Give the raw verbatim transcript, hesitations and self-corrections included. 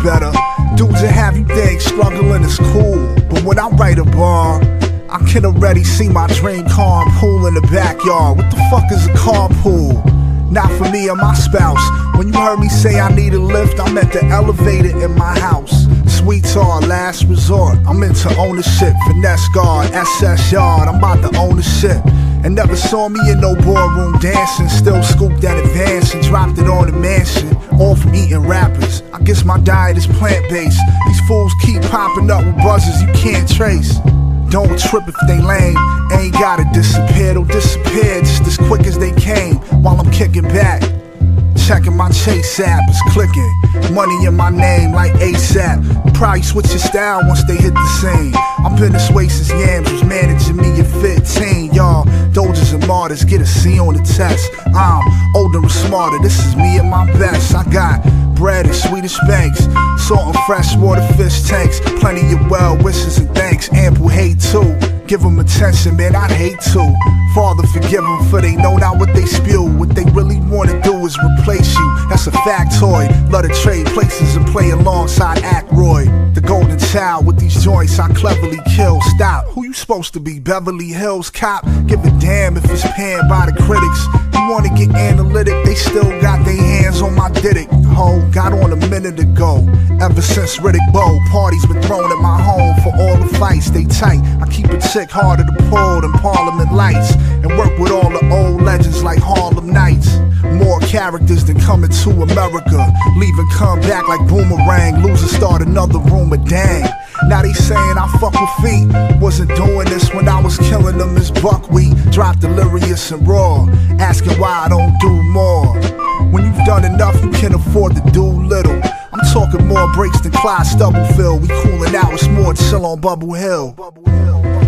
better. Dudes that have you think struggling is cool, but when I write a bar, I can already see my dream car and pool in the backyard. What the fuck is a carpool? Not for me or my spouse. When you heard me say I need a lift, I meant the elevator in my house. Sweets are last resort. I'm into ownership, finesse guard, S S yard. I'm about to own the shit. And never saw me in no boardroom dancing. Still scooped that advance and dropped it on the mansion. All from eating rappers. I guess my diet is plant-based. These fools keep popping up with buzzers you can't trace. Don't trip if they lame. Ain't gotta disappear, they'll disappear just as quick as they came. While I'm kicking back, checking my Chase app, it's clicking. Money in my name like ASAP. Probably switch your style once they hit the scene. I'm been this way since Yams was managing me at fifteen. Y'all, Doges and martyrs, get a C on the test. I'm older and smarter, this is me at my best. I got bread and Swedish banks, salt and freshwater fish tanks. Plenty of well wishes and thanks, ample hate too. Give them attention, man, I'd hate to. Father, forgive them, for they know not what they spew. What they really wanna do is replace you, that's a factoid. Love to trade places and play alongside Ackroyd. The golden child with these joints I cleverly kill. Stop, who you supposed to be, Beverly Hills cop? Give a damn if it's panned by the critics. You wanna get analytic, they still got their hands on my dick. Ho, got on a minute ago. Ever since Riddick Bowe, parties been thrown at my home for all the fights, they tight. I keep a chick harder to pull than Parliament Lights, and work with all the old legends like Harlem Nights. More characters than coming to America, leaving come back like Boomerang. Loser start another rumor, dang. Now they saying I fuck with feet. Wasn't doing this when I was killing them as buckwheat. Drop delirious and raw, asking why I don't do more. When you've done enough, you can afford to do little. I'm talking more breaks than Clyde Stubblefield. We cooling out, it's more chill on Bubble Hill.